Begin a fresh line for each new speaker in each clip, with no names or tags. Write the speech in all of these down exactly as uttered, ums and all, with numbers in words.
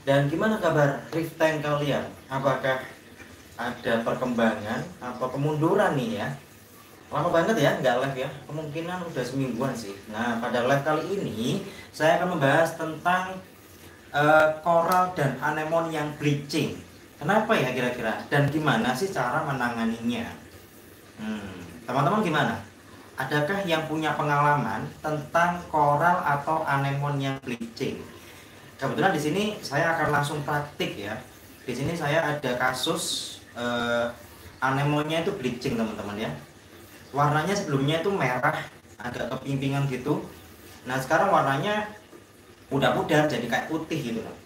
Dan gimana kabar reef tank kalian? Apakah ada perkembangan atau kemunduran nih ya? Lama banget ya nggak live ya, kemungkinan udah semingguan sih. Nah, pada live kali ini saya akan membahas tentang uh, koral dan anemon yang bleaching. Kenapa ya kira-kira? Dan gimana sih cara menanganinya? Hmm, teman-teman gimana? Adakah yang punya pengalaman tentang koral atau anemon yang bleaching? Kebetulan di sini saya akan langsung praktik ya. Di sini saya ada kasus uh, anemonnya itu bleaching teman-teman ya. Warnanya sebelumnya itu merah, agak kepimpingan gitu. Nah sekarang warnanya udah pudar jadi kayak putih gitu loh.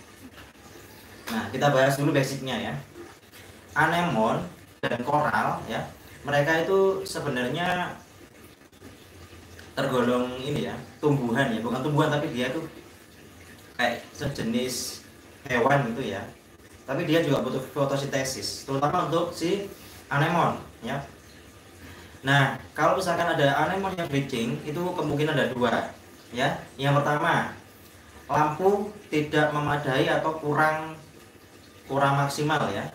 Nah kita bahas dulu basicnya ya. Anemon dan koral ya, mereka itu sebenarnya tergolong ini ya, tumbuhan ya, bukan tumbuhan tapi dia tuh kayak sejenis hewan gitu ya. Tapi dia juga butuh fotosintesis, terutama untuk si anemon ya. Nah, kalau misalkan ada anemon yang bleaching, itu kemungkinan ada dua ya. Yang pertama, lampu tidak memadai atau kurang kurang maksimal ya.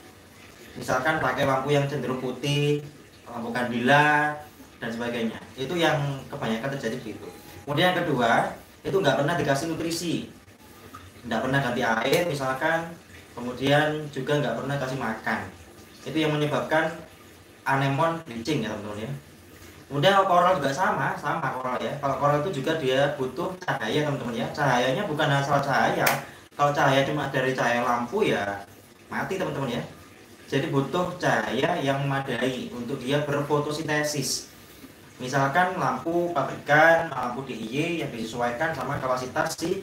Misalkan pakai lampu yang cenderung putih, lampu kandila dan sebagainya. Itu yang kebanyakan terjadi begitu. Kemudian yang kedua, itu nggak pernah dikasih nutrisi, nggak pernah ganti air misalkan, kemudian juga nggak pernah kasih makan. Itu yang menyebabkan anemon bleaching ya teman-teman ya. Kemudian koral juga sama, sama koral ya. Kalau koral itu juga dia butuh cahaya teman-teman ya. Cahayanya bukan asal cahaya. Kalau cahaya cuma dari cahaya lampu ya mati teman-teman ya. Jadi butuh cahaya yang memadai untuk dia berfotosintesis. Misalkan lampu pabrikan, lampu D I Y yang disesuaikan sama kapasitas si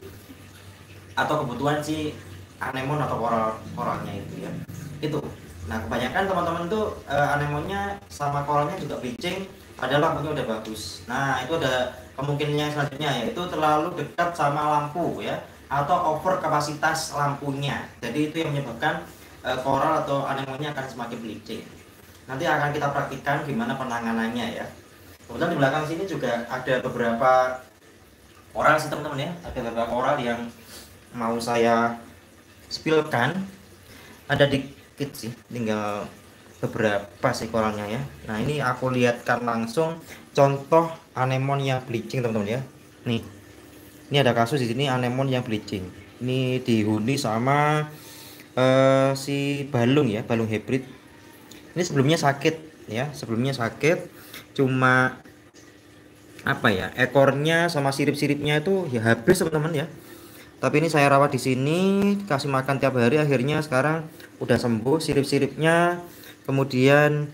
atau kebutuhan si anemon atau koral koralnya itu ya. Itu. Nah kebanyakan teman-teman tuh e, anemonnya sama koralnya juga bleaching, padahal lampunya udah bagus. Nah itu ada kemungkinannya selanjutnya yaitu terlalu dekat sama lampu ya, atau over kapasitas lampunya. Jadi itu yang menyebabkan e, koral atau anemonnya akan semakin bleaching. Nanti akan kita praktikkan gimana penanganannya ya. Kemudian di belakang sini juga ada beberapa koral sih teman-teman ya. Ada beberapa koral yang mau saya spillkan. Ada dikit sih, tinggal beberapa sih koralnya ya. Nah ini aku lihatkan langsung contoh anemon yang bleaching teman-teman ya. Nih, ini ada kasus di sini anemon yang bleaching. Ini dihuni sama uh, si balung ya, balung hybrid. Ini sebelumnya sakit ya, sebelumnya sakit. Cuma apa ya, ekornya sama sirip-siripnya itu ya habis teman-teman ya. Tapi ini saya rawat di sini, kasih makan tiap hari, akhirnya sekarang udah sembuh sirip-siripnya. Kemudian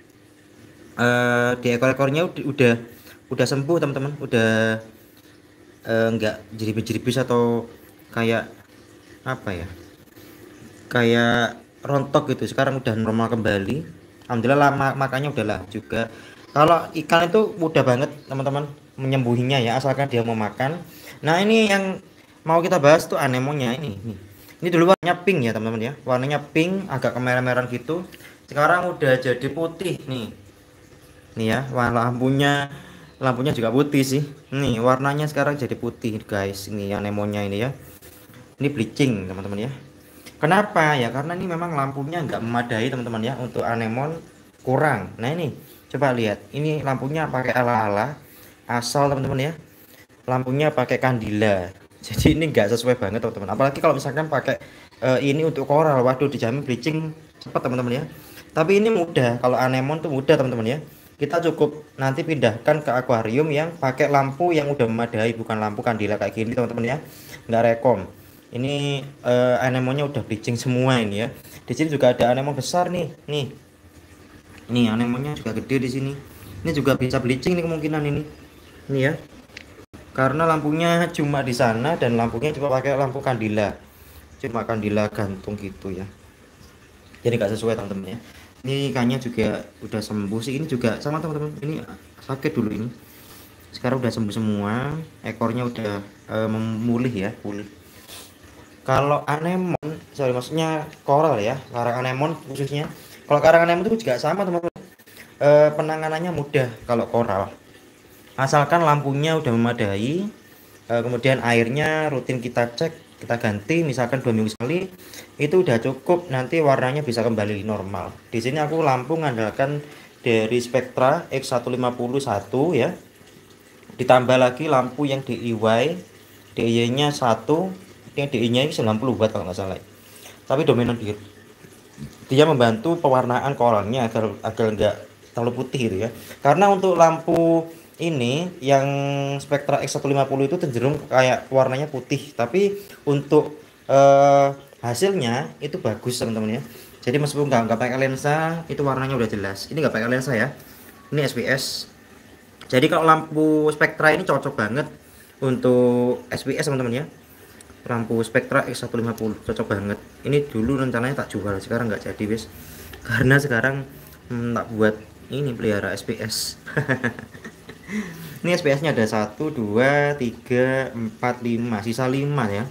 eh, di ekor-ekornya udah, udah udah sembuh teman-teman, udah eh, nggak jeribis-jeribis atau kayak apa ya, kayak rontok gitu. Sekarang udah normal kembali. Alhamdulillah lama makanya udahlah juga. Kalau ikan itu mudah banget teman-teman menyembuhinya ya, asalkan dia mau makan. Nah ini yang mau kita bahas tuh anemonnya ini. Nih. Ini dulu warnanya pink ya teman-teman ya, warnanya pink agak kemerah-merahan gitu. Sekarang udah jadi putih nih. Nih ya, warna lampunya lampunya juga putih sih. Nih warnanya sekarang jadi putih guys. Ini anemonnya ini ya. Ini bleaching teman-teman ya. Kenapa ya? Karena ini memang lampunya nggak memadai teman-teman ya, untuk anemon kurang. Nah ini coba lihat, ini lampunya pakai ala-ala asal teman-teman ya, lampunya pakai kandila. Jadi ini nggak sesuai banget teman-teman. Apalagi kalau misalkan pakai uh, ini untuk koral, waduh dijamin bleaching cepat teman-teman ya. Tapi ini mudah, kalau anemon tuh mudah teman-teman ya. Kita cukup nanti pindahkan ke akuarium yang pakai lampu yang udah memadai, bukan lampu kandila kayak gini teman-teman ya. Nggak rekom. Ini uh, anemonnya udah bleaching semua ini ya. Di sini juga ada anemon besar nih, nih. Ini anemonnya juga gede di sini. Ini juga bisa bleaching nih kemungkinan ini. Ini ya. Karena lampunya cuma di sana dan lampunya cuma pakai lampu kandila. Cuma kandila gantung gitu ya. Jadi nggak sesuai teman-teman ya. Ini ikannya juga udah sembuh sih. Ini juga sama teman-teman. Ini sakit dulu ini. Sekarang udah sembuh semua. Ekornya udah uh, memulih ya, pulih. Kalau anemon, sorry maksudnya koral ya, karang anemon khususnya. Kalau karang anemon itu juga sama teman-teman. E, penanganannya mudah kalau koral. Asalkan lampunya udah memadai, e, kemudian airnya rutin kita cek kita ganti misalkan dua minggu sekali, itu udah cukup, nanti warnanya bisa kembali normal. Di sini aku lampu mengandalkan dari Spectra X seratus lima puluh satu ya, ditambah lagi lampu yang D I Y, D I Y nya satu, yang D I Y nya sembilan puluh watt kalau nggak salah, tapi dominan biru. Dia membantu pewarnaan koralnya agar agar nggak terlalu putih gitu ya, karena untuk lampu ini yang Spectra X seratus lima puluh itu cenderung kayak warnanya putih, tapi untuk eh, hasilnya itu bagus teman-teman ya. Jadi meskipun nggak nggak pakai lensa, itu warnanya udah jelas. Ini nggak pakai lensa ya, ini S P S. Jadi kalau lampu Spectra ini cocok banget untuk S P S teman-teman ya. Lampu Spectra X seratus lima puluh cocok banget. Ini dulu rencananya tak jual, sekarang nggak jadi wis, karena sekarang hmm, tak buat ini pelihara S P S. Ini S P S nya ada satu, dua, tiga, empat, lima, sisa lima ya.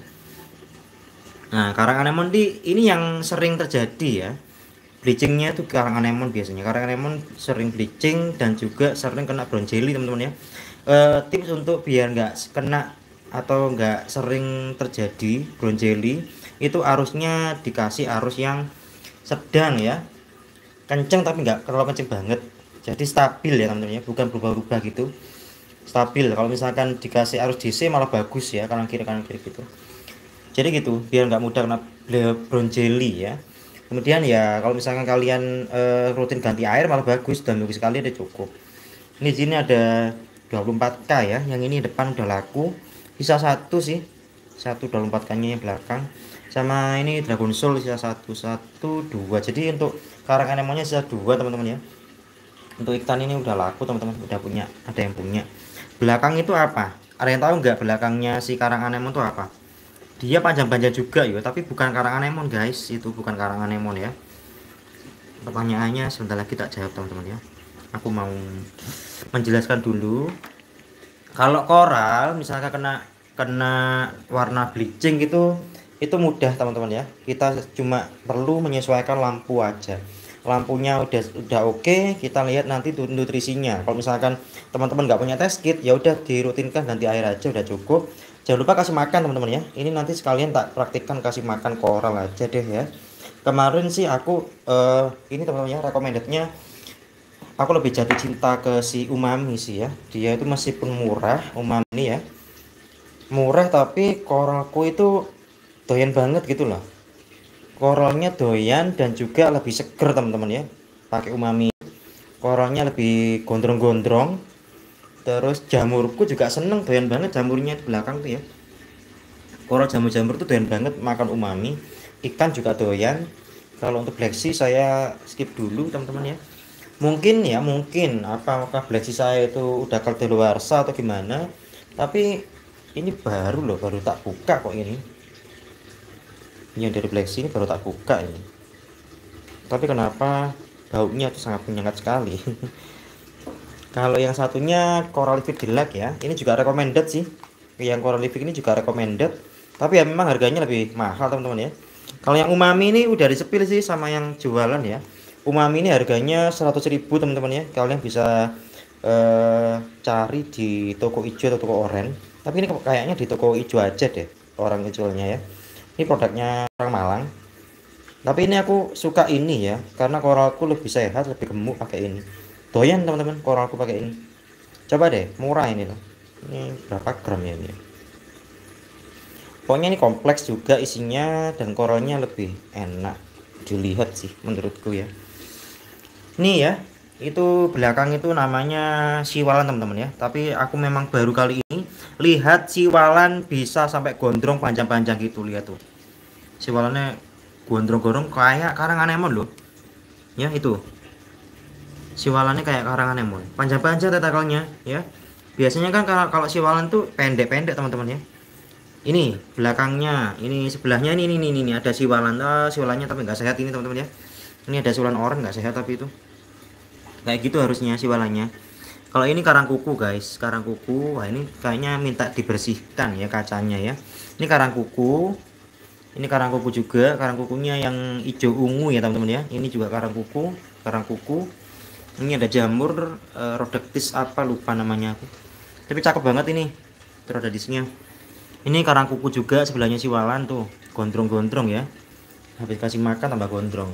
Nah, karang anemon di ini yang sering terjadi ya. Bleachingnya itu karang anemon biasanya. Karang anemon sering bleaching dan juga sering kena brown jelly teman-teman ya. E, tips untuk biar nggak kena atau nggak sering terjadi brown jelly, itu arusnya dikasih arus yang sedang ya. Kenceng tapi nggak terlalu kenceng banget. Jadi stabil ya teman-teman ya, bukan berubah-ubah gitu. Stabil. Kalau misalkan dikasih arus D C malah bagus ya, kanan kiri kanan kiri gitu. Jadi gitu, biar nggak mudah kena brown jelly ya. Kemudian ya kalau misalkan kalian e, rutin ganti air malah bagus, dan minggu sekali ada cukup. Ini sini ada dua puluh empat K ya, yang ini depan udah laku. Sisa satu sih, satu dua puluh empat K nya yang belakang. Sama ini Dragon Soul sisa satu, satu, dua. Jadi untuk karang anemonnya sisa dua teman-teman ya. Untuk ikan ini udah laku teman-teman, udah punya, ada yang punya. Belakang itu apa? Ada yang tahu nggak belakangnya si karang anemon itu apa? Dia panjang-panjang juga ya, tapi bukan karang anemon guys, itu bukan karang anemon ya. Pertanyaannya sebentar lagi tak jawab teman-teman ya. Aku mau menjelaskan dulu. Kalau koral misalnya kena kena warna bleaching gitu, itu mudah teman-teman ya. Kita cuma perlu menyesuaikan lampu aja. Lampunya udah udah oke, okay, kita lihat nanti nutrisinya. Kalau misalkan teman-teman nggak punya test kit, ya udah dirutinkan ganti air aja udah cukup. Jangan lupa kasih makan teman-teman ya. Ini nanti sekalian tak praktikkan kasih makan koral aja deh ya. Kemarin sih aku uh, ini teman-teman ya, recommendednya aku lebih jatuh cinta ke si Umami sih ya. Dia itu meskipun murah, Umami ya, murah tapi koralku itu doyan banget gitu loh. Koralnya doyan dan juga lebih seger teman-teman ya, pakai Umami. Koralnya lebih gondrong-gondrong. Terus jamurku juga seneng, doyan banget jamurnya di belakang tuh ya. Koral jamur-jamur tuh doyan banget makan Umami. Ikan juga doyan. Kalau untuk Black Sea saya skip dulu teman-teman ya. Mungkin ya mungkin apakah Black Sea saya itu udah kadaluarsa atau gimana. Tapi ini baru loh, baru tak buka kok ini. Yang dari Black Sea ini baru tak buka ini. Tapi kenapa baunya itu sangat menyengat sekali. Kalau yang satunya Coral Livid Gelak ya, ini juga recommended sih. Yang Coral Livid ini juga recommended, tapi ya memang harganya lebih mahal teman-teman ya. Kalau yang Umami ini udah disepil sih sama yang jualan ya. Umami ini harganya seratus ribu teman-teman ya. Kalian bisa eh, cari di toko hijau atau toko oranye. Tapi ini kayaknya di toko hijau aja deh orang jualnya ya. Ini produknya orang Malang. Tapi ini aku suka ini ya, karena koralku lebih sehat, lebih gemuk pakai ini. Doyan teman-teman koralku pakai ini. Coba deh, murah ini loh. Ini berapa gram ya ini? Pokoknya ini kompleks juga isinya dan koralnya lebih enak dilihat sih menurutku ya. Ini ya, itu belakang itu namanya siwalan teman-teman ya. Tapi aku memang baru kali ini lihat siwalan bisa sampai gondrong panjang-panjang gitu, lihat tuh. Siwalannya gondrong-gondrong kayak karang anemon loh. Ya itu. Siwalannya kayak karang anemon. Panjang-panjang tentakelnya ya. Biasanya kan kalau kalau siwalan tuh pendek-pendek teman-teman ya. Ini belakangnya, ini sebelahnya ini ini ini, ini ada siwalan. Ah, siwalannya tapi nggak sehat ini teman-teman ya. Ini ada siwalan oranye nggak sehat tapi itu. Kayak gitu harusnya siwalannya. Kalau ini karang kuku guys, karang kuku. Wah ini kayaknya minta dibersihkan ya kacanya ya. Ini karang kuku. Ini karang kuku juga, karang kukunya yang hijau ungu ya teman-teman ya. Ini juga karang kuku, karang kuku. Ini ada jamur uh, Rhodactis apa lupa namanya aku. Tapi cakep banget ini. Rhodactisnya. Ini karang kuku juga sebelahnya siwalan tuh, gondrong-gondrong ya. Habis kasih makan tambah gondrong.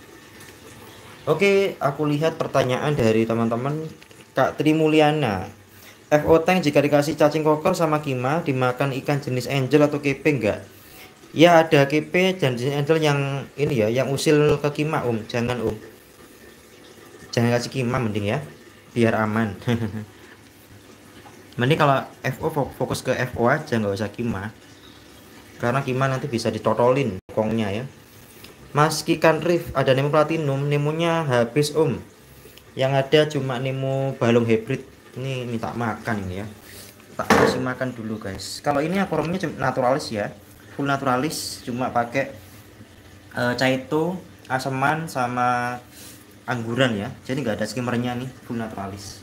Oke, aku lihat pertanyaan dari teman-teman. Kak Tri Mulyana, F O tank jika dikasih cacing koker sama kima dimakan ikan jenis angel atau kepe enggak? Ya ada kepe dan jenis angel yang ini ya, yang usil ke kima om, jangan om. Jangan kasih kima mending ya, biar aman. Mending kalau F O fokus ke F O aja, nggak usah kima. Karena kima nanti bisa ditotolin kongnya ya. Mas Kikan Rif, ada Nemo Platinum, Nemonya habis om. Yang ada cuma Nemo balung hybrid. Ini minta makan ini ya. Tak kasih makan dulu guys. Kalau ini aquariumnya naturalis ya, full naturalis, cuma pakai uh, caito, aseman sama angguran ya. Jadi nggak ada skimmernya nih, full naturalis.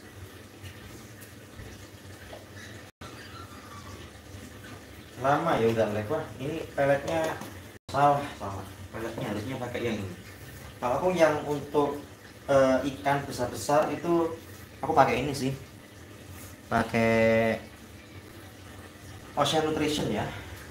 Lama ya udah live. Wah ini peletnya salah salah. Peletnya harusnya pakai yang ini. Kalau aku yang untuk uh, ikan besar-besar itu aku pakai ini sih, pakai Ocean Nutrition ya.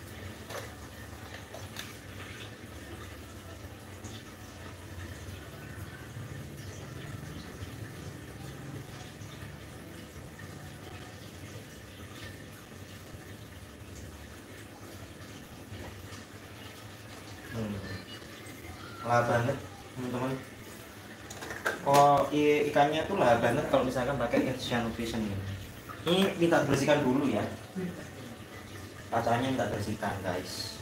Hmm. Lah banget teman-teman. Oh ikannya tuh lah banget kalau misalkan pakai Ocean Nutrition ini. Ini minta bersihkan dulu ya. Kacanya minta bersihkan guys.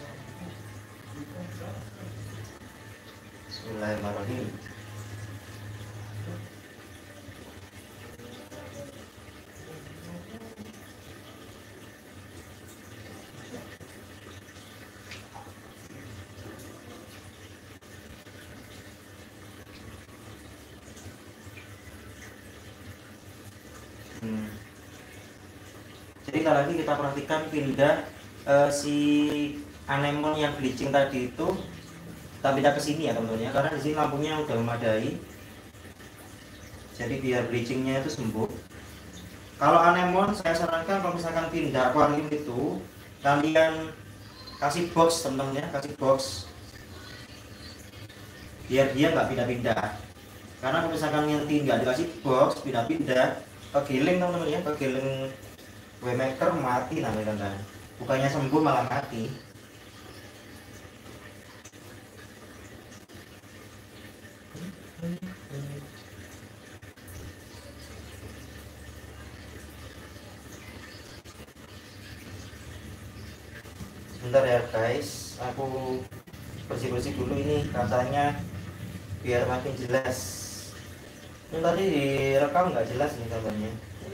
Bismillahirrahmanirrahim. Hmm. Jadi kalau lagi kita perhatikan pindah uh, si anemon yang bleaching tadi itu kita pindah ke sini ya teman-teman ya, karena di sini lampunya udah memadai. Jadi biar bleachingnya itu sembuh. Kalau anemon saya sarankan kalau misalkan pindah aquarium itu kalian kasih box teman-teman ya, kasih box biar dia nggak pindah-pindah. Karena kalau misalkan nanti nggak dikasih box pindah-pindah, kegiling teman-teman ya, kegiling waymaker mati namanya teman-teman. Bukannya sembuh malah mati. Sebentar ya guys, aku bersih-bersih dulu ini kacanya biar makin jelas. Ini tadi direkam nggak jelas nih gambarnya.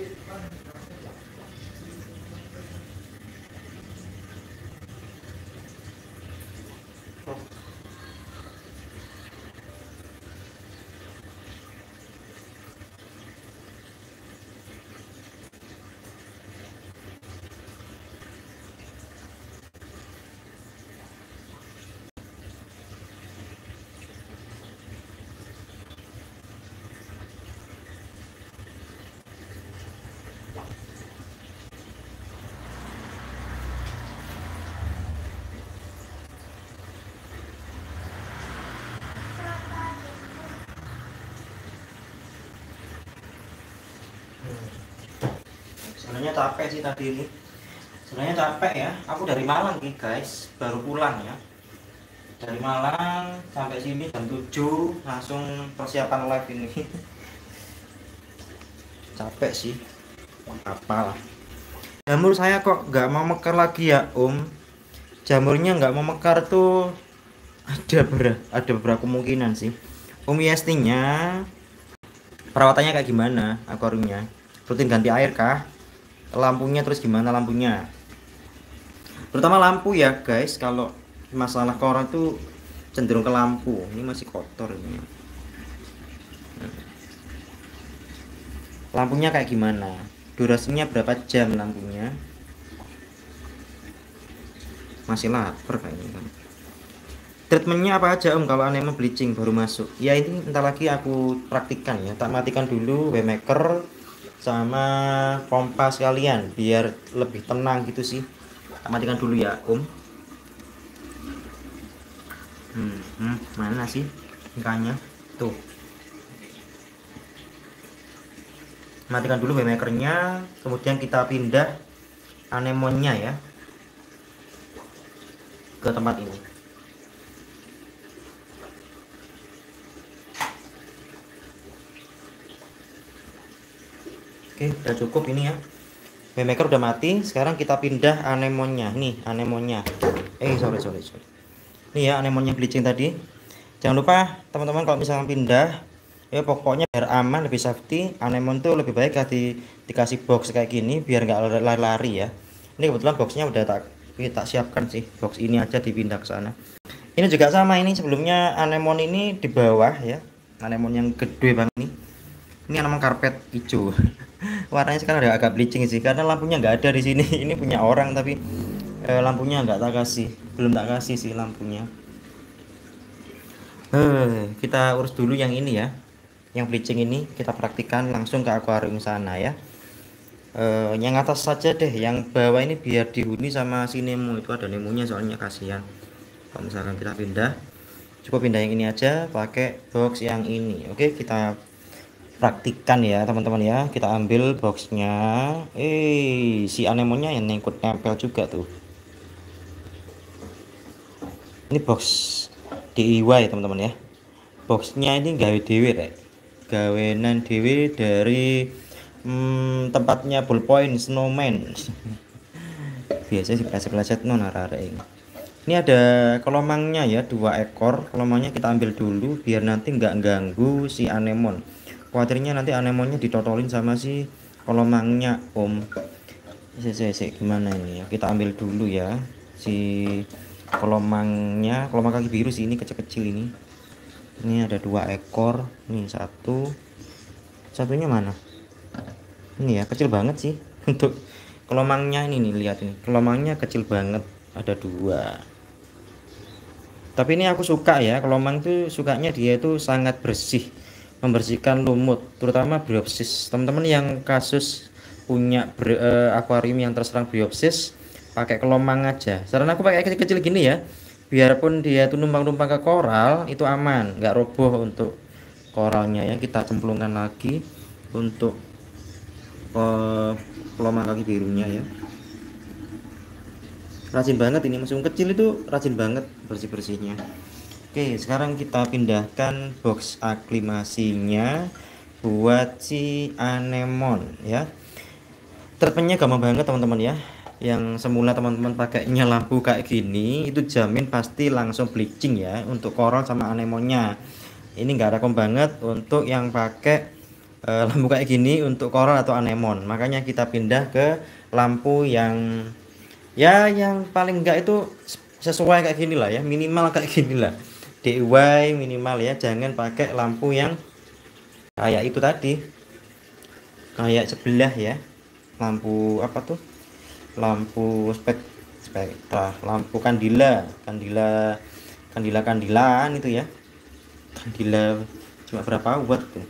Sebenarnya capek sih tadi ini. Sebenarnya capek ya. Aku dari Malang nih guys, baru pulang ya. Dari Malang sampai sini jam tujuh langsung persiapan live ini. Capek sih. Apalah. Jamur saya kok nggak mau mekar lagi ya Om. Jamurnya nggak mau mekar tuh ada ber ada beberapa kemungkinan sih. Om I S T-nya perawatannya kayak gimana akuariumnya? Rutin ganti air kah? Lampunya terus gimana lampunya? Terutama lampu ya guys, kalau masalah koran tuh cenderung ke lampu. Ini masih kotor ini. Lampunya kayak gimana? Durasinya berapa jam lampunya? Masih lapar kayaknya kan. Treatmentnya apa aja Om kalau anemon bleaching baru masuk? Ya ini entar lagi aku praktikkan ya. Tak matikan dulu waymaker sama pompa sekalian biar lebih tenang gitu sih. Tak matikan dulu ya Om. hmm, hmm, Mana sih ikannya tuh. Matikan dulu waymakernya, kemudian kita pindah anemonnya ya ke tempat ini. Oke, udah cukup ini ya. Waymaker udah mati. Sekarang kita pindah anemonnya. Nih anemonnya. Eh sorry sorry sorry. Ini ya anemonnya bleaching tadi. Jangan lupa teman-teman kalau misalnya pindah, ya pokoknya biar aman, lebih safety, anemon tuh lebih baik di, dikasih box kayak gini biar nggak lari-lari ya. Ini kebetulan boxnya udah tak tak siapkan sih, box ini aja dipindah ke sana. Ini juga sama, ini sebelumnya anemon ini di bawah ya, anemon yang gede banget ini. Ini anemon karpet hijau. Warnanya sekarang udah agak bleaching sih karena lampunya nggak ada di sini. Ini punya orang tapi eh, lampunya nggak tak kasih, belum tak kasih sih lampunya. Eh, kita urus dulu yang ini ya, yang bleaching ini kita praktikan langsung ke akuarium sana ya. Eh, yang atas saja deh, yang bawah ini biar dihuni sama si Nemo. Itu ada Nemonya soalnya, kasihan kalau misalkan kita pindah. Cukup pindah yang ini aja pakai box yang ini. Oke, kita praktikan ya teman-teman ya. Kita ambil boxnya. Eh si anemonnya yang ngikut nempel juga tuh. Ini box D I Y teman-teman ya. Boxnya ini gawe dewe rek, gawenan dewe dari hmm, tempatnya ballpoint snowman. Biasanya sih pelaset-pelaset non arah ini. Ini ada kelomangnya ya, dua ekor. Kelomangnya kita ambil dulu biar nanti nggak ganggu si anemon. Khawatirnya nanti anemonnya ditotolin sama si kelomangnya Om. Sih gimana ini ya, kita ambil dulu ya si kelomangnya. Kelomang kaki biru sih, ini kecil-kecil ini. Ini ada dua ekor. Nih satu, satunya mana ini ya, kecil banget sih. Untuk kelomangnya ini nih, lihat ini kelomangnya kecil banget, ada dua. Tapi ini aku suka ya, kelomang tuh sukanya dia itu sangat bersih, membersihkan lumut, terutama briopsis. Teman-teman yang kasus punya ber, uh, akuarium yang terserang briopsis, pakai kelomang aja. Saran aku pakai kecil-kecil gini ya, biarpun dia tuh numpang-numpang ke koral itu aman, nggak roboh untuk koralnya ya. Kita cemplungkan lagi untuk uh, kelomang kaki birunya ya. Rajin banget ini, museum kecil itu rajin banget bersih-bersihnya. Oke, sekarang kita pindahkan box aklimasinya buat si anemon ya. Treatmentnya gampang banget teman-teman ya. Yang semula teman-teman pakainya lampu kayak gini, itu jamin pasti langsung bleaching ya untuk koral sama anemonnya. Ini enggak rekom banget untuk yang pakai e, lampu kayak gini untuk koral atau anemon. Makanya kita pindah ke lampu yang ya yang paling enggak itu sesuai kayak gini lah ya, minimal kayak gini lah, D I Y minimal ya. Jangan pakai lampu yang kayak itu tadi, kayak sebelah ya, lampu apa tuh, lampu spek spektra, lampu kandila kandila kandila kandilan itu ya. Kandila cuma berapa watt tuh,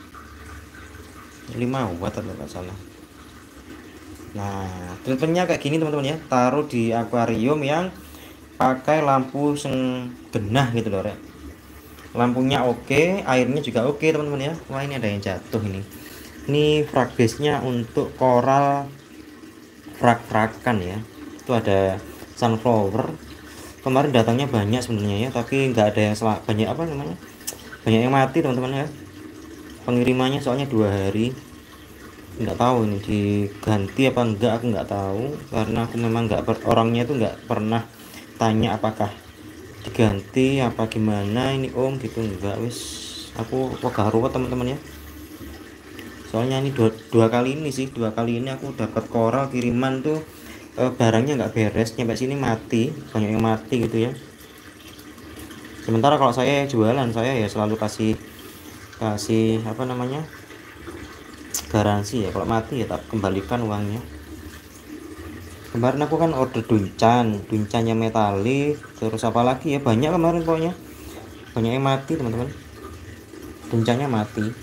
lima watt atau nggak salah. Nah, treatmentnya kayak gini teman-teman ya. Taruh di akuarium yang pakai lampu seng genah gitu loh, Rek. Lampunya oke, airnya juga oke teman-teman ya. Wah, ini ada yang jatuh ini. Ini frag base-nya untuk koral frag-fragan ya. Itu ada sunflower. Kemarin datangnya banyak sebenarnya ya, tapi nggak ada yang salah, banyak apa namanya? Banyak yang mati teman-teman ya. Pengirimannya soalnya dua hari. Nggak tahu ini diganti apa enggak, aku nggak tahu karena aku memang nggak orangnya itu nggak pernah tanya apakah diganti apa gimana ini Om gitu, enggak. Wis aku wegah ruwet teman-teman ya. Soalnya ini dua, dua kali ini sih dua kali ini aku dapat koral kiriman tuh eh, barangnya nggak beres, nyampe sini mati, banyak yang mati gitu ya. Sementara kalau saya jualan, saya ya selalu kasih kasih apa namanya, garansi ya, kalau mati ya tak kembalikan uangnya. Kemarin aku kan order duncan, duncannya metalik, terus apa lagi ya, banyak kemarin pokoknya, banyak yang mati teman-teman, duncannya mati.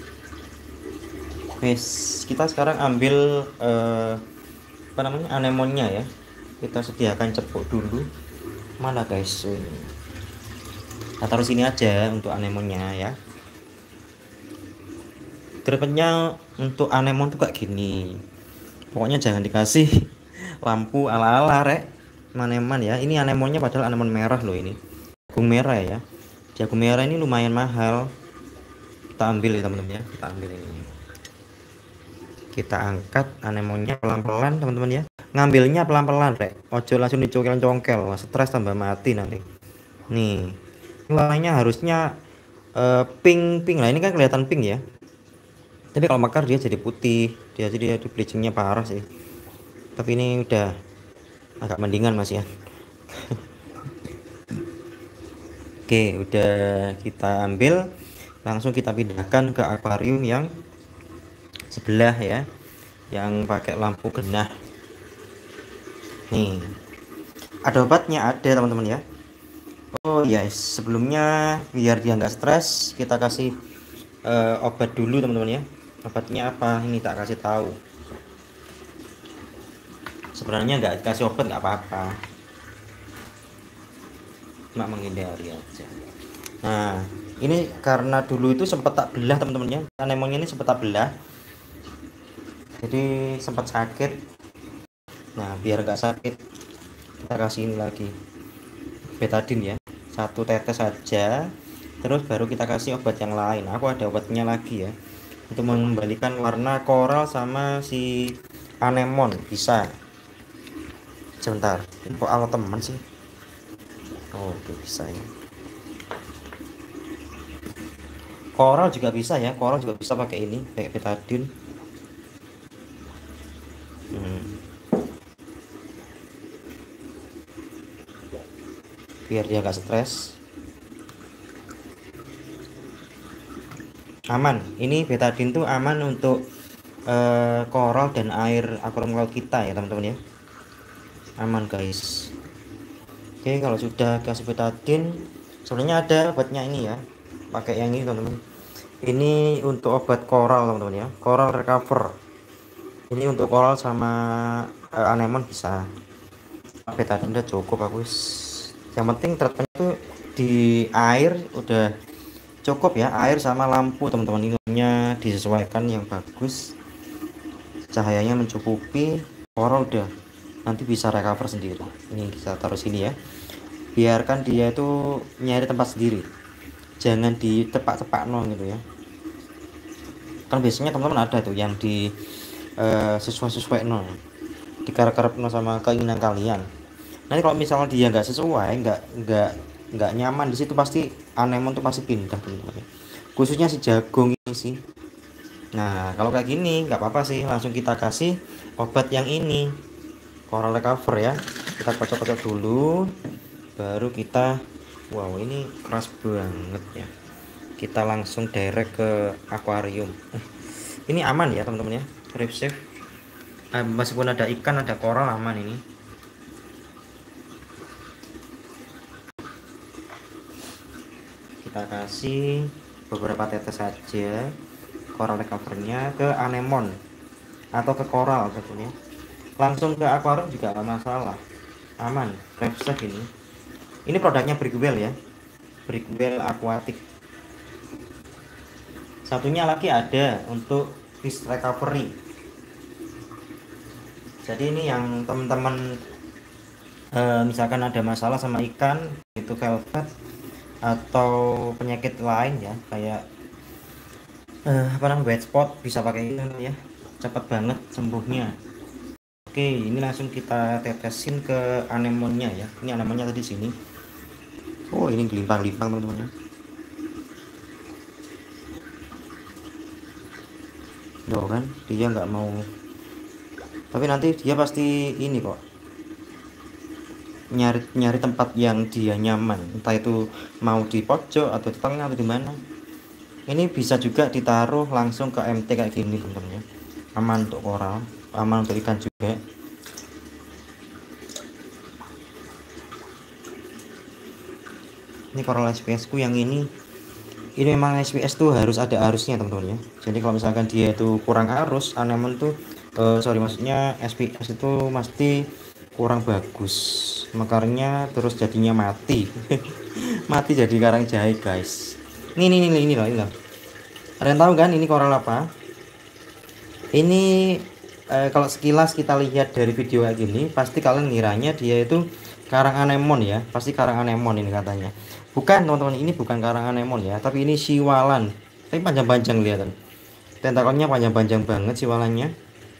Wes kita sekarang ambil eh, apa namanya, anemonnya ya. kita sediakan cepuk dulu. Mana guys, kita taruh sini aja untuk anemonnya ya. Treatmentnya untuk anemon tuh kayak gini, pokoknya jangan dikasih lampu ala-ala rek anemon ya. Ini anemonnya padahal anemon merah loh, ini jagung merah ya. Jagung merah ini lumayan mahal. Kita ambil ya teman-teman ya, kita ambil ini, kita angkat anemonnya pelan-pelan teman-teman ya. Ngambilnya pelan-pelan rek, ojo langsung dicongkel-congkel, stres tambah mati nanti. Nih warnanya harusnya uh, pink pink lah, ini kan kelihatan pink ya, tapi kalau mekar dia jadi putih, dia jadi dia bleachingnya parah sih. Tapi ini udah agak mendingan mas ya. Oke, udah kita ambil, langsung kita pindahkan ke akuarium yang sebelah ya, yang pakai lampu genah. Nih ada obatnya, ada teman-teman ya. Oh yes, sebelumnya biar dia nggak stres, kita kasih uh, obat dulu teman-teman ya. Obatnya apa ini tak kasih tahu. Sebenarnya nggak kasih obat nggak apa-apa, cuma menghindari aja. Nah ini karena dulu itu sempat tak belah teman-teman ya, anemonnya ini sempat tak belah, jadi sempat sakit. Nah biar nggak sakit, kita kasih ini lagi betadin ya, satu tetes saja, terus baru kita kasih obat yang lain. Aku ada obatnya lagi ya, untuk mengembalikan warna koral sama si anemon. Bisa sebentar, kok ala teman sih. Oh oke, bisa ya, koral juga bisa ya, koral juga bisa pakai ini, pakai betadin. hmm. Biar dia gak stres, aman. Ini betadin tuh aman untuk uh, koral dan air akuarium laut kita ya teman-teman ya, aman guys. Oke, kalau sudah kasih betadin, sebenarnya ada obatnya ini ya, pakai yang ini teman-teman. Ini untuk obat koral teman-teman ya, koral recover. Ini untuk koral sama uh, anemon bisa. Betadin udah cukup bagus. Yang penting treatment itu di air udah cukup ya, air sama lampu teman-teman. Ininya disesuaikan yang bagus, cahayanya mencukupi, koral udah nanti bisa recover sendiri. Ini kita taruh sini ya, biarkan dia itu nyari tempat sendiri, jangan ditepak-tepak no gitu ya. Kan biasanya teman-teman ada tuh yang di uh, sesuai-sesuai no, dikarep-karep no sama keinginan kalian. Nanti kalau misalnya dia nggak sesuai, nggak nggak nggak nyaman di situ, pasti anemon tuh pasti pindah teman-teman, khususnya si jagung ini sih. Nah kalau kayak gini nggak apa-apa sih, langsung kita kasih obat yang ini, coral recover ya. Kita kocok-kocok dulu, baru kita, wow ini keras banget ya, kita langsung direct ke akuarium. eh, ini aman ya teman-teman ya, reef safe. eh, meskipun ada ikan ada coral aman ini. Kita kasih beberapa tetes saja coral recovernya ke anemon atau ke coral tentunya. Langsung ke akuarium juga gak masalah, aman, reef safe ini. Ini produknya Brickwell ya, Brickwell Aquatic. Satunya lagi ada untuk fish recovery. Jadi ini yang teman-teman eh, misalkan ada masalah sama ikan itu velvet atau penyakit lain ya, kayak eh, apa namanya white spot, bisa pakai ini ya, cepat banget sembuhnya. Oke, ini langsung kita tetesin ke anemonnya ya. Ini anemonnya tadi sini. Oh ini gelimpang-gelimpang teman-teman ya. Loh kan dia nggak mau, tapi nanti dia pasti ini kok, nyari nyari tempat yang dia nyaman, entah itu mau di pojok atau di tengah atau di mana. Ini bisa juga ditaruh langsung ke M T kayak gini teman-teman ya, aman untuk koral, aman untuk ikan juga. Ini coral S P S ku yang ini, ini memang S P S tuh harus ada arusnya teman-teman ya. Jadi kalau misalkan dia itu kurang arus, anemon tuh uh, sorry maksudnya S P S itu mesti kurang bagus mekarnya, terus jadinya mati. Mati jadi karang jahe guys. Ini ini ini ini loh, ini loh. Ada yang tahu kan ini koral apa? Ini eh, kalau sekilas kita lihat dari video kayak gini, pasti kalian ngiranya dia itu karang anemon ya. Pasti karang anemon ini katanya. Bukan teman-teman, ini bukan karang anemon ya, tapi ini siwalan. Tapi panjang-panjang kelihatan. Tentakelnya panjang-panjang banget siwalannya.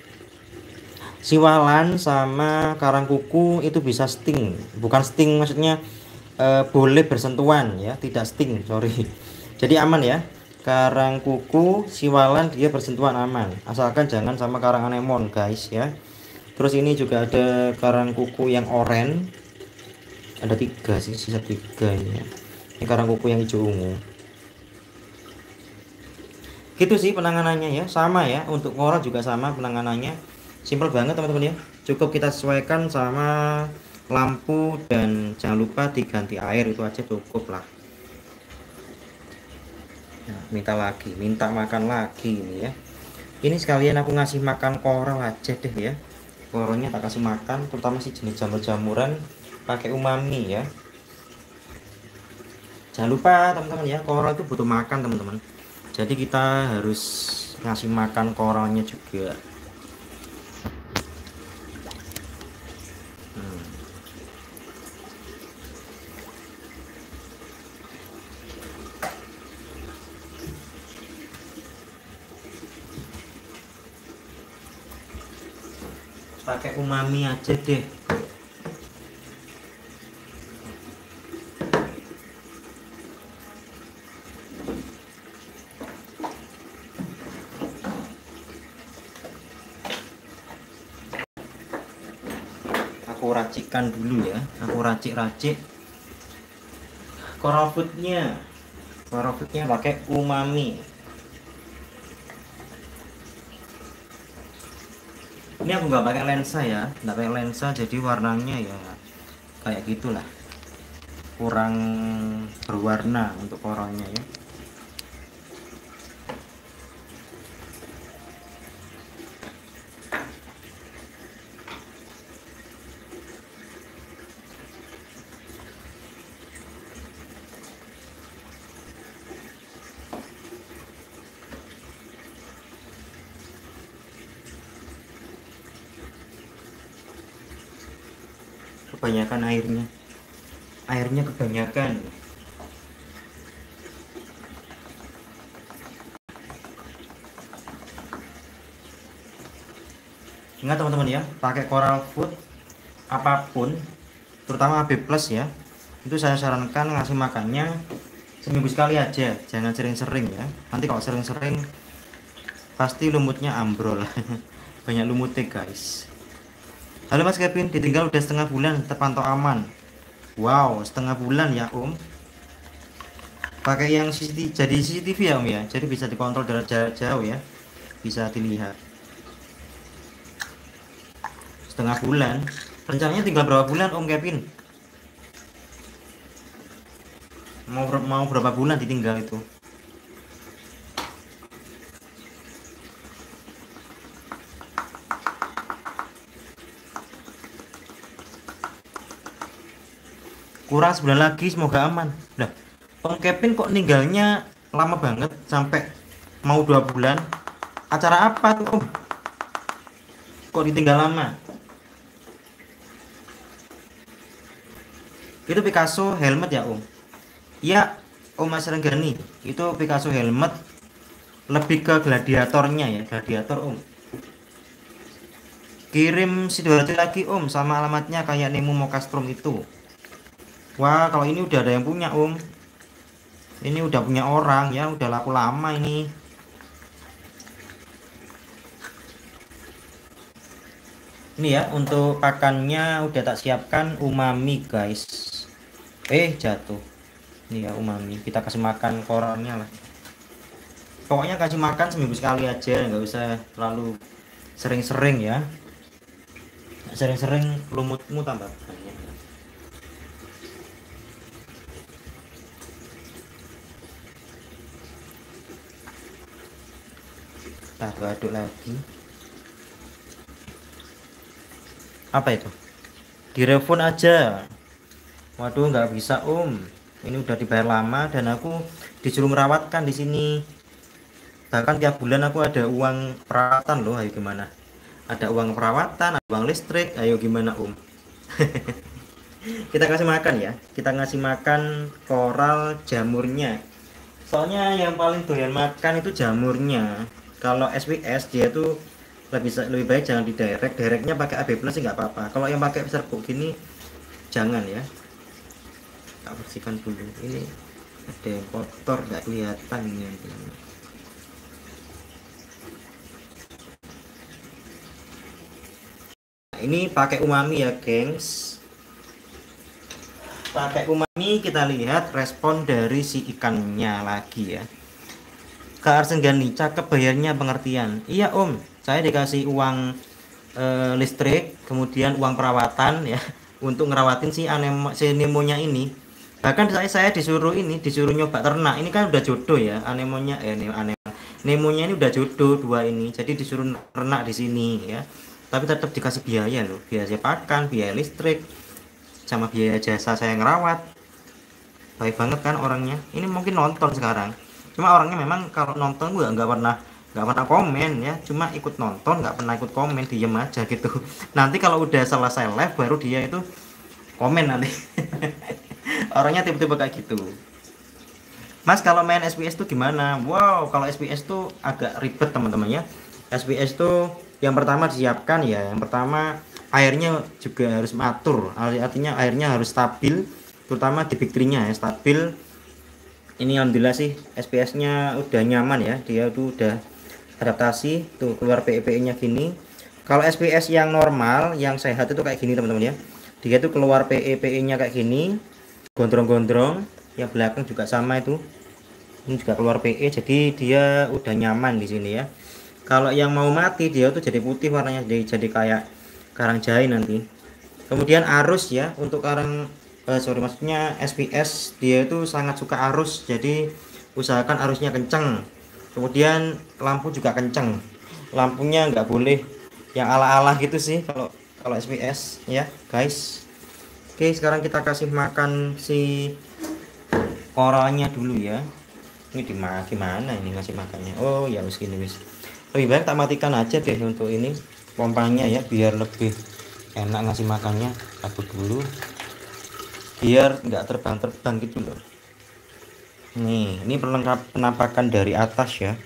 Siwalan sama karang kuku itu bisa sting. Bukan sting maksudnya eh, boleh bersentuhan ya, tidak sting, sorry. Jadi aman ya. Karang kuku, siwalan dia bersentuhan aman, asalkan jangan sama karang anemon guys ya. Terus ini juga ada karang kuku yang oranye, ada tiga sih, sisa tiga ini ya. Ini karang kuku yang hijau ungu. Gitu sih penanganannya ya, sama ya, untuk koral juga sama penanganannya, simple banget teman-teman ya. Cukup kita sesuaikan sama lampu dan jangan lupa diganti air, itu aja cukup lah. Nah, minta lagi, minta makan lagi ini ya. Ini sekalian aku ngasih makan koral aja deh ya. Koralnya tak kasih makan, terutama sih jenis jamur-jamuran pakai umami ya. Jangan lupa teman-teman ya, koral itu butuh makan teman-teman. Jadi kita harus ngasih makan koralnya juga. Hmm. Pakai umami aja deh. Aku racikan dulu ya, aku racik-racik coral foodnya. Coral foodnya pakai umami. Ini aku nggak pakai lensa ya, nggak pakai lensa, jadi warnanya ya kayak gitulah, kurang berwarna untuk koralnya ya. Kebanyakan airnya, airnya kebanyakan. Ingat teman-teman ya, pakai coral food apapun, terutama A B plus ya, itu saya sarankan ngasih makannya seminggu sekali aja, jangan sering-sering ya. Nanti kalau sering-sering pasti lumutnya ambrol. Banyak lumutnya guys. Halo Mas Kevin, ditinggal udah setengah bulan, terpantau aman. Wow, setengah bulan ya Om. Pakai yang C C T V, jadi C C T V ya Om ya, jadi bisa dikontrol dari jarak jauh ya, bisa dilihat. Setengah bulan, rencananya tinggal berapa bulan Om Kevin? Mau mau berapa bulan ditinggal itu? Kurang sebulan lagi, semoga aman. Nah, Om Kevin kok ninggalnya lama banget sampai mau dua bulan? Acara apa tuh Om? Kok ditinggal lama? Itu Picasso helmet ya Om? Iya Om Mas Renggani, itu Picasso helmet, lebih ke gladiatornya ya, gladiator Om. Kirim Sidoarjo lagi Om, sama alamatnya kayak Nemu Mokastrom itu. Wah, kalau ini udah ada yang punya Om. Ini udah punya orang ya, udah laku lama ini. Ini ya, untuk pakannya udah tak siapkan umami guys. Eh, jatuh. Ini ya umami, kita kasih makan koralnya lah. Pokoknya kasih makan seminggu sekali aja, nggak usah terlalu sering-sering ya. Sering-sering lumutmu tambah banyak. Kita aduk lagi. Apa itu? direfund aja. Waduh, nggak bisa om, ini udah dibayar lama dan aku disuruh merawatkan di sini. Bahkan tiap bulan aku ada uang perawatan loh. Ayo gimana, ada uang perawatan, ada uang listrik, ayo gimana om. Kita kasih makan ya, kita ngasih makan koral jamurnya, soalnya yang paling doyan makan itu jamurnya. Kalau S P S dia tuh lebih lebih baik jangan di direct, directnya pakai A B plus sih nggak apa-apa. Kalau yang pakai serbuk gini jangan ya. Tak bersihkan dulu, ini ada yang kotor nggak kelihatan ini. Ini pakai umami ya gengs, pakai umami. Kita lihat respon dari si ikannya lagi ya. Kak Arsenggani cakep, bayarnya pengertian. Iya om, saya dikasih uang e, listrik, kemudian uang perawatan ya untuk ngerawatin si anemo, si nemonya ini. Bahkan saya saya disuruh ini disuruh nyoba ternak. Ini kan udah jodoh ya anemonya, eh anem, nemonya ini udah jodoh dua ini, jadi disuruh ternak di sini ya. Tapi tetap dikasih biaya loh, biaya pakan, biaya listrik, sama biaya jasa saya ngerawat. Baik banget kan orangnya. Ini mungkin nonton sekarang, cuma orangnya memang kalau nonton gue nggak pernah nggak pernah komen ya, cuma ikut nonton, nggak pernah ikut komen, diem aja gitu. Nanti kalau udah selesai live baru dia itu komen nanti. Orangnya tipe-tipe kayak gitu. Mas kalau main S P S tuh gimana? Wow, kalau S P S tuh agak ribet teman-teman ya. S P S tuh yang pertama disiapkan ya, yang pertama airnya juga harus matur, artinya airnya harus stabil, terutama di Big Tree-nya ya, stabil. Ini alhamdulillah sih S P S-nya udah nyaman ya, dia tuh udah adaptasi tuh keluar P E P E-nya gini. Kalau S P S yang normal, yang sehat itu kayak gini teman-teman ya, dia tuh keluar P E P E-nya kayak gini, gondrong-gondrong. Yang belakang juga sama itu, ini juga keluar P E, jadi dia udah nyaman di sini ya. Kalau yang mau mati dia tuh jadi putih warnanya, jadi jadi kayak karang jahe nanti. Kemudian arus ya, untuk karang eh, sorry maksudnya S P S dia itu sangat suka arus, jadi usahakan arusnya kenceng. Kemudian lampu juga kenceng, lampunya nggak boleh yang ala-ala gitu sih kalau kalau S P S ya guys. Oke, sekarang kita kasih makan si koralnya dulu ya. Ini di gimana ini ngasih makannya? Oh ya wis gini wis. Lebih baik tak matikan aja deh untuk ini pompanya ya, biar lebih enak ngasih makannya. Aku dulu biar nggak terbang-terbang gitu loh. Nih, ini perlengkap penampakan dari atas ya.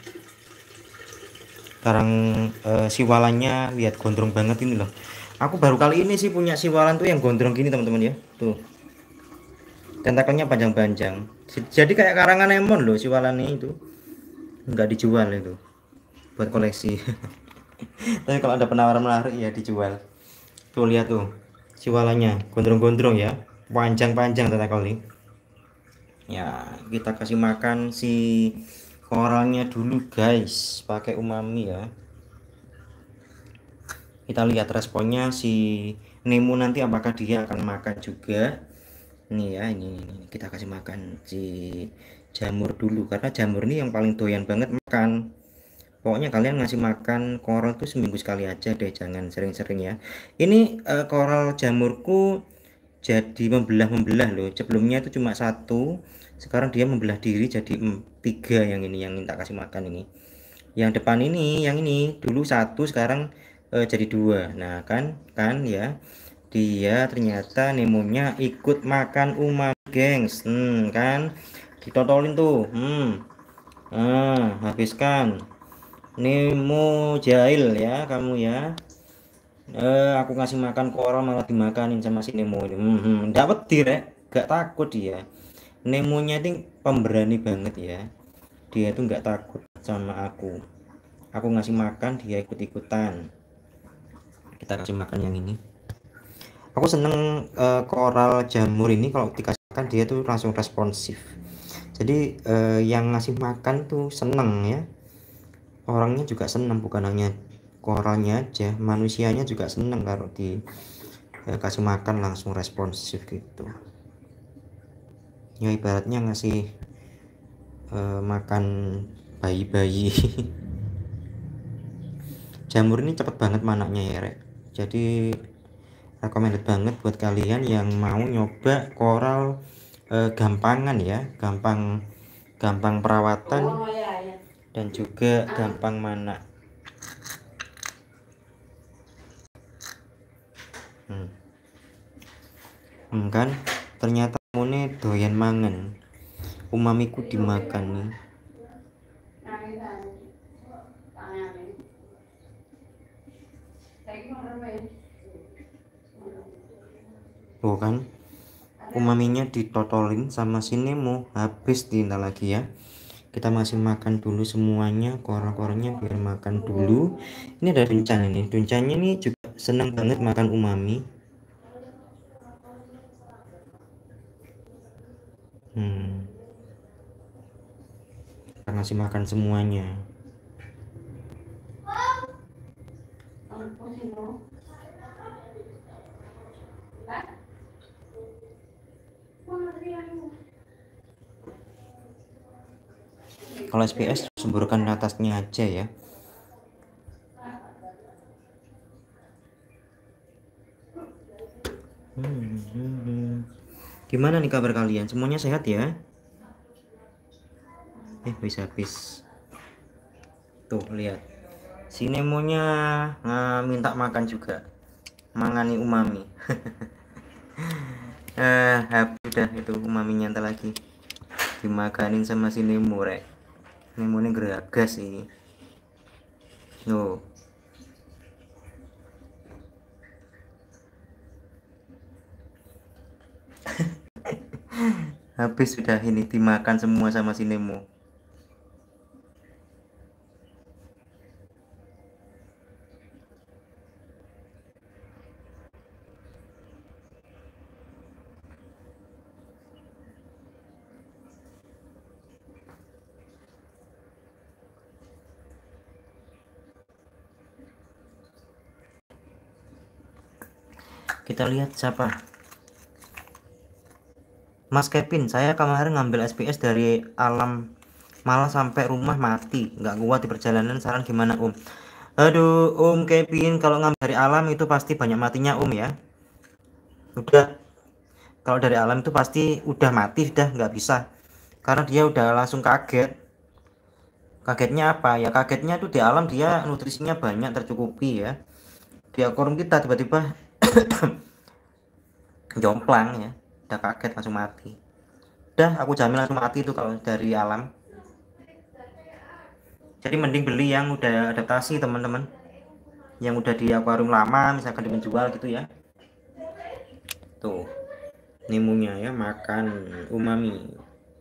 Sekarang eh, siwalannya lihat gondrong banget ini loh. Aku baru kali ini sih punya siwalan tuh yang gondrong gini teman-teman ya. Tuh. Tentakelnya panjang-panjang. Jadi kayak karangan lemon loh siwalannya itu. Nggak dijual itu. Buat koleksi. Tapi kalau ada penawaran menarik ya dijual. Tuh lihat tuh siwalannya gondrong-gondrong ya, panjang-panjang tentakel nih ya. Kita kasih makan si koralnya dulu guys, pakai umami ya. Kita lihat responnya si Nemo nanti, apakah dia akan makan juga. Nih ya, ini, ini kita kasih makan si jamur dulu, karena jamur ini yang paling doyan banget makan. Pokoknya kalian ngasih makan koral tuh seminggu sekali aja deh, jangan sering-sering ya. Ini uh, koral jamurku jadi membelah-membelah loh. Sebelumnya itu cuma satu, sekarang dia membelah diri jadi mm, tiga. Yang ini yang minta kasih makan ini. Yang depan ini, yang ini dulu satu, sekarang uh, jadi dua. Nah kan, kan ya. Dia ternyata Nemonya ikut makan umami gengs. Hmm, kan ditotolin tuh. Hmm. Nah, habiskan. Nemo jahil ya kamu ya. Eh, aku ngasih makan koral malah dimakanin sama si Nemo ini. Hmm, hmm. Dapat direk, gak takut dia. Nemonya itu pemberani banget ya. Dia itu nggak takut sama aku. Aku ngasih makan dia ikut-ikutan. Kita kasih makan yang ini. Aku seneng eh, koral jamur ini kalau dikasih makan dia tuh langsung responsif. Jadi eh, yang ngasih makan tuh seneng ya. Orangnya juga senang, bukan hanya koralnya aja, manusianya juga senang kalau di ya, kasih makan langsung responsif gitu ya, ibaratnya ngasih eh, makan bayi-bayi. Jamur ini cepet banget manaknya ya rek, jadi recommended banget buat kalian yang mau nyoba koral eh, gampangan ya, gampang gampang perawatan dan juga gampang mana. hmm. Hmm, kan ternyata mone doyan mangan, umamiku dimakan nih. Oh kan, umaminya ditotolin sama si Nemo, habis tinta lagi ya. Kita masih makan dulu semuanya, koral-koralnya biar makan dulu. Ini ada Duncan ini, Duncannya ini juga senang banget makan umami. Hmm, kita masih makan semuanya. Kalau S P S semburkan atasnya aja ya. Hmm, hmm, hmm. Gimana nih kabar kalian? Semuanya sehat ya? Eh bisa habis. Tuh lihat, si Nemonya nah, minta makan juga, mangani umami. eh habis udah itu umaminya, ntar lagi dimakanin sama si Nemo rek. Nemo ini geragas sih. No. Habis sudah ini dimakan semua sama si Nemo. Kita lihat siapa. Mas Kevin, saya kemarin ngambil S P S dari alam malah sampai rumah mati, nggak kuat di perjalanan, saran gimana Om? Aduh Om Kevin, kalau ngambil dari alam itu pasti banyak matinya Om ya. Udah, kalau dari alam itu pasti udah mati, sudah nggak bisa, karena dia udah langsung kaget. Kagetnya apa ya, kagetnya tuh di alam dia nutrisinya banyak, tercukupi ya. Di aquarium kita tiba-tiba jomplang ya, udah kaget langsung mati. Udah aku jamin langsung mati itu kalau dari alam. Jadi mending beli yang udah adaptasi teman-teman, yang udah di akuarium lama misalkan dimenjual gitu ya. Tuh Nemunya ya makan umami.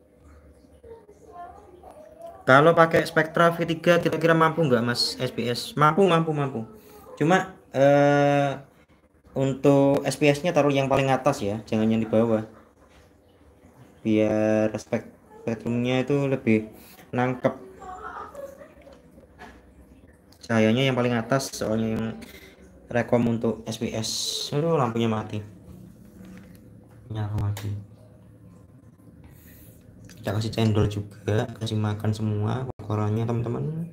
Kalau pakai Spectra V tiga kira-kira mampu nggak Mas S P S? Mampu, mampu, mampu. Cuma eh, untuk S P S-nya taruh yang paling atas ya, jangan yang di bawah. Biar spektrumnya itu lebih nangkep. Cahayanya yang paling atas, soalnya yang rekom untuk S P S. Aduh, lampunya mati. Nyala lagi. Kita kasih cendol juga, kasih makan semua koralnya teman-teman.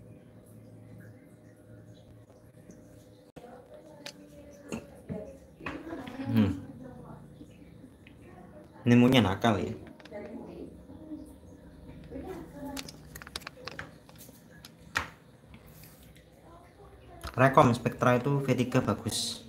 Hmm. Nemunya nakal ya. Rekom Spectra itu V tiga bagus.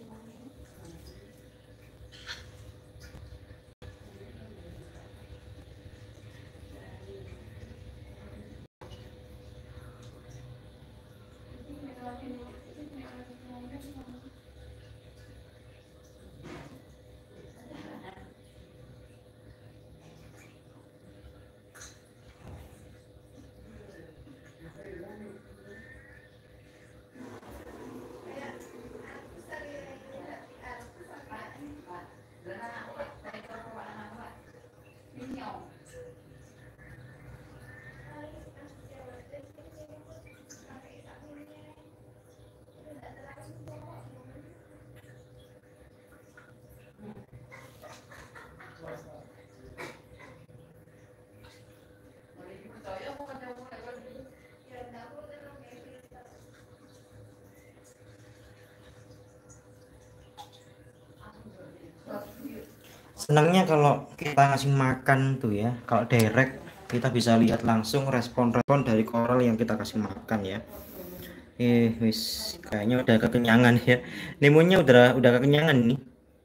Senangnya kalau kita ngasih makan tuh ya, kalau direct kita bisa lihat langsung respon-respon dari koral yang kita kasih makan ya. Eh, wis kayaknya udah kekenyangan ya. Nemonya udah udah kekenyangan nih.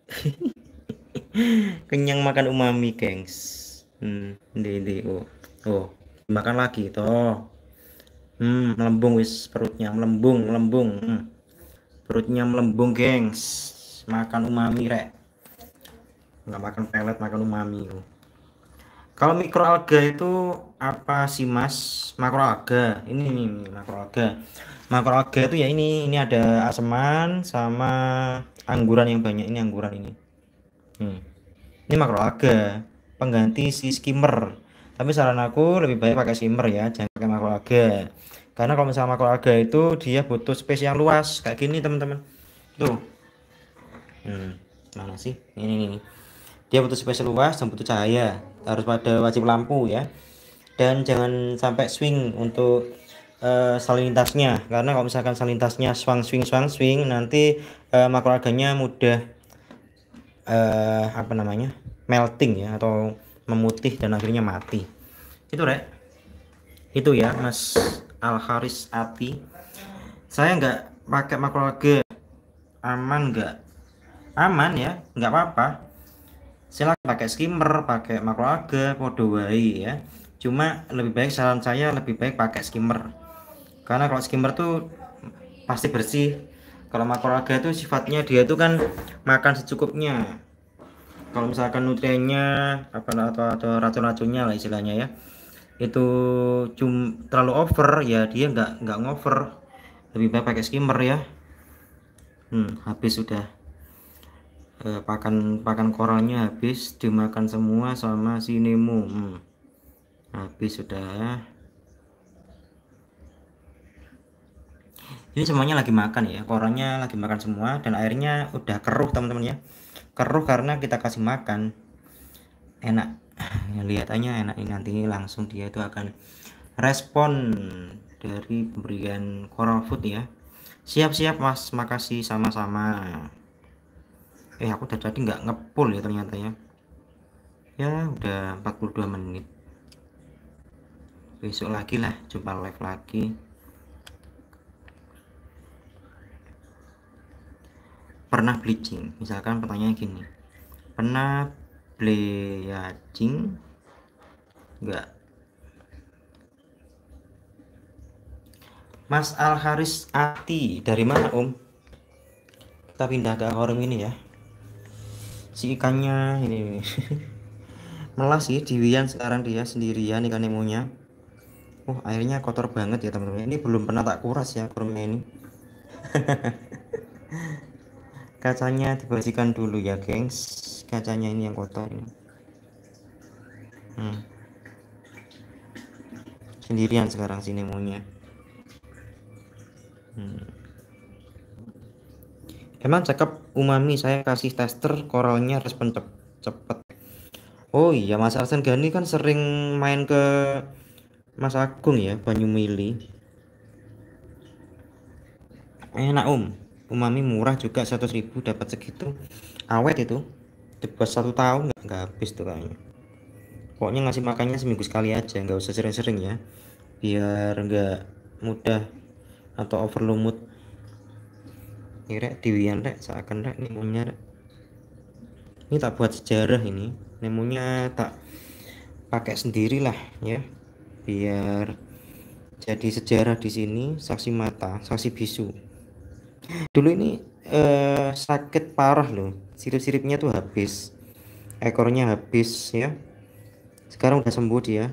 Kenyang makan umami, gengs. Hmm, di, di, oh, oh, makan lagi toh. Hmm, melembung wis perutnya, melembung, melembung. Hmm, perutnya melembung, gengs. Makan umami rek. Nggak makan pelet, makan umami. Oh. Kalau mikroalga itu apa sih Mas? Makroalga. Ini nih makroalga. Makroalga itu ya ini, ini ada aseman sama angguran yang banyak. Ini angguran ini. Hmm. Ini makroalga, pengganti si skimmer. Tapi saran aku lebih baik pakai skimmer ya, jangan pakai makroalga. Karena kalau misalnya makroalga itu dia butuh space yang luas kayak gini teman-teman. Tuh. Hmm. Mana sih? Ini nih. Dia butuh space luas dan butuh cahaya. Harus pada wajib lampu ya. Dan jangan sampai swing untuk uh, salintasnya, karena kalau misalkan salintasnya swing swing swing swing nanti uh, makroalganya mudah uh, apa namanya melting ya atau memutih dan akhirnya mati. Itu rek, itu ya Mas Al Haris Ati. Saya nggak pakai makroalga, aman nggak? Aman ya, nggak apa-apa. Silakan pakai skimmer, pakai makroalga, podo wae ya. Cuma lebih baik, saran saya lebih baik pakai skimmer. Karena kalau skimmer tuh pasti bersih. Kalau makroalga itu sifatnya dia itu kan makan secukupnya. Kalau misalkan nutriennya apa atau, atau racun-racunnya lah istilahnya ya, itu cum terlalu over ya dia nggak nggak ngover. Lebih baik pakai skimmer ya. Hmm, habis sudah eh, pakan pakan koralnya habis dimakan semua sama si Nemo. Hmm, habis sudah. Ini semuanya lagi makan ya, koralnya lagi makan semua dan airnya udah keruh teman-teman ya. Keruh karena kita kasih makan. Enak ya, lihatannya enak ini, nanti langsung dia itu akan respon dari pemberian coral food ya. Siap-siap Mas, makasih sama-sama. Eh aku udah tadi nggak ngepul ya ternyata ya. Ya udah empat puluh dua menit. Besok lagi lah, coba live lagi. Pernah bleaching, misalkan pertanyaan gini, pernah bleaching enggak? Mas Al Haris Ati dari mana Om? Kita pindah ke aquarium ini ya. Si ikannya ini melas sih diwian sekarang dia sendirian ikan nemonya. Oh airnya kotor banget ya teman-teman. Ini belum pernah tak kuras ya aquariumnya ini. Kacanya dibersihkan dulu ya gengs, kacanya ini yang kotor ini. Hmm. Sendirian sekarang si nemonya. Hmm. Emang cakep umami, saya kasih tester koralnya respon cep cepet. Oh iya Mas Arsen Gani kan sering main ke Mas Agung ya, Banyumili. Enak Om, umami murah juga, seratus ribu dapat segitu. Awet itu, dibuat satu tahun nggak nggak habis tuh kayaknya. Pokoknya ngasih makannya seminggu sekali aja, nggak usah sering-sering ya, biar nggak mudah atau overlumut. Ini rek diwian rek, seakan rek nemonya rek. Ini tak buat sejarah ini, nemonya tak pakai sendirilah ya, biar jadi sejarah di sini, saksi mata, saksi bisu. Dulu ini eh, sakit parah loh, sirip-siripnya tuh habis, ekornya habis ya. Sekarang udah sembuh dia.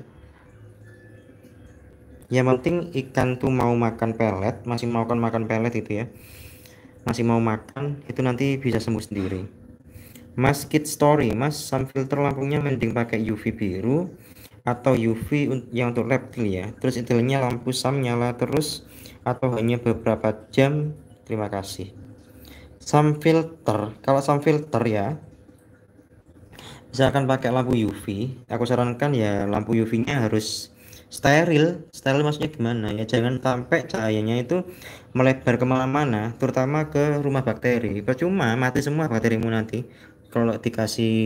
Yang penting ikan tuh mau makan pelet, masih mau kan makan pelet itu ya, masih mau makan itu nanti bisa sembuh sendiri. Mas Kid Story, Mas sun filter lampunya mending pakai U V biru atau U V yang untuk reptil ya. Terus idealnya lampu sam nyala terus atau hanya beberapa jam. Terima kasih. Sun filter, kalau sun filter ya, misalkan pakai lampu U V, aku sarankan ya lampu U V-nya harus steril. Steril maksudnya gimana ya? Jangan sampai cahayanya itu melebar kemana-mana, terutama ke rumah bakteri. Percuma mati semua bakterimu nanti kalau dikasih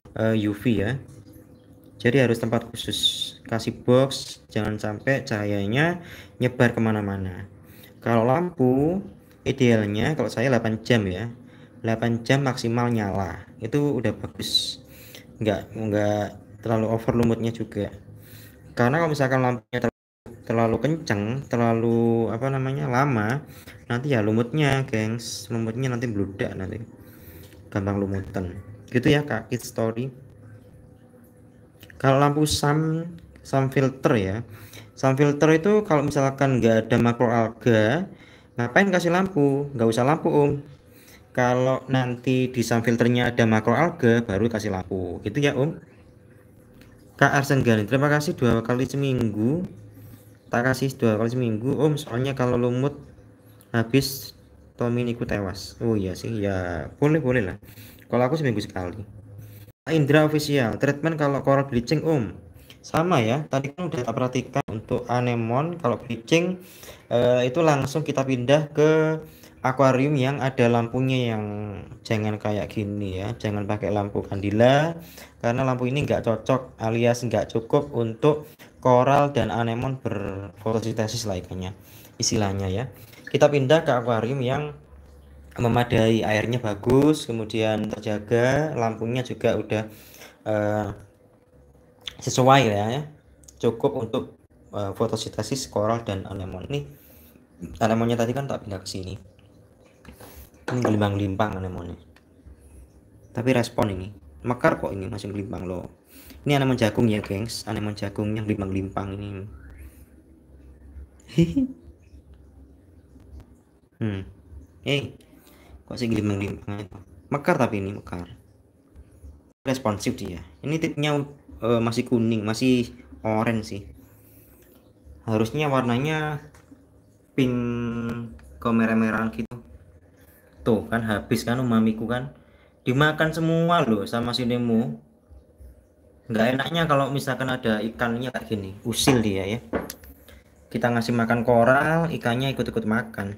uh, U V ya. Jadi harus tempat khusus, kasih box, jangan sampai cahayanya nyebar kemana-mana. Kalau lampu idealnya kalau saya delapan jam ya, delapan jam maksimal nyala, itu udah bagus. Nggak nggak terlalu over lumutnya juga. Karena kalau misalkan lampunya terlalu, terlalu kenceng, terlalu apa namanya lama, nanti ya lumutnya, gengs, lumutnya nanti bludak nanti, gampang lumutan. Gitu ya Kak, Kid Story. Kalau lampu sun sun filter ya, sun filter itu kalau misalkan nggak ada makroalga, ngapain kasih lampu? Nggak usah lampu om. Kalau nanti di sun filternya ada makroalga, baru kasih lampu gitu ya om. Kak Arsen Gani, terima kasih dua kali seminggu, tak kasih dua kali seminggu om, soalnya kalau lumut habis Tominiku tewas. Oh iya sih ya, boleh boleh lah, kalau aku seminggu sekali. Indra official treatment kalau coral bleaching om, sama ya, tadi kan udah kita perhatikan untuk anemon kalau bleaching eh, itu langsung kita pindah ke akuarium yang ada lampunya, yang jangan kayak gini ya, jangan pakai lampu kandila karena lampu ini nggak cocok alias nggak cukup untuk coral dan anemon berfotosintesis laiknya istilahnya ya. Kita pindah ke akuarium yang memadai, airnya bagus, kemudian terjaga, lampunya juga udah uh, sesuai ya, cukup untuk uh, fotosintesis coral dan anemon. Nih anemonnya tadi kan tak pindah ke sini, ini gelimbang-gelimbang anemonnya, tapi respon ini mekar kok, ini masih gelimbang loh. Ini anemon jagung ya gengs, anemon jagungnya gelimbang-gelimbang ini. hmm eh kok sih gelimbang-gelimbang itu, mekar tapi ini mekar, responsif dia. Ini tipnya uh, masih kuning, masih orange sih, harusnya warnanya pink kemerah-merahan gitu. Tuh kan habis kan umamiku kan, dimakan semua loh sama si Nemo. Nggak enaknya kalau misalkan ada ikannya kayak gini, usil dia ya, kita ngasih makan koral, ikannya ikut-ikut makan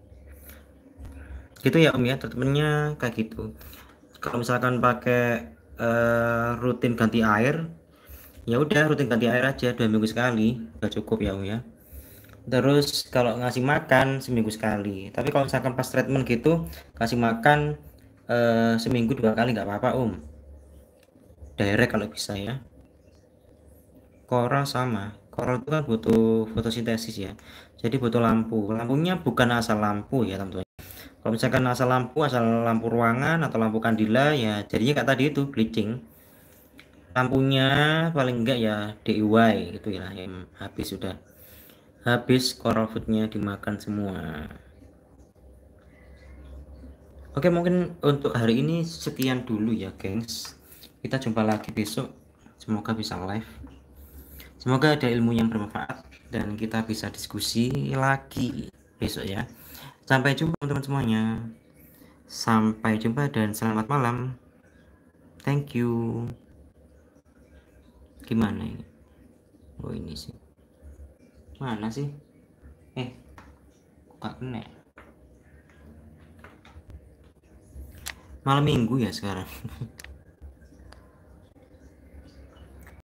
gitu ya om ya, treatmentnya kayak gitu. Kalau misalkan pakai uh, rutin ganti air, ya udah rutin ganti air aja dua minggu sekali udah cukup ya om ya. Terus kalau ngasih makan seminggu sekali, tapi kalau misalkan pas treatment gitu kasih makan uh, seminggu dua kali nggak apa-apa om, direct kalau bisa ya. Coral sama, coral itu kan butuh fotosintesis ya, jadi butuh lampu. Lampunya bukan asal lampu ya teman-teman. Kalau misalkan asal lampu, asal lampu ruangan atau lampu kandila ya jadinya kayak tadi itu bleaching. Lampunya paling enggak ya D I Y gitu ya, yang habis sudah habis coral foodnya dimakan semua. Oke, mungkin untuk hari ini sekian dulu ya gengs, kita jumpa lagi besok, semoga bisa live, semoga ada ilmu yang bermanfaat dan kita bisa diskusi lagi besok ya. Sampai jumpa teman-teman semuanya, sampai jumpa dan selamat malam. Thank you. Gimana ini? Oh ini sih, mana sih? Eh, kok gak kena? Malam minggu ya sekarang.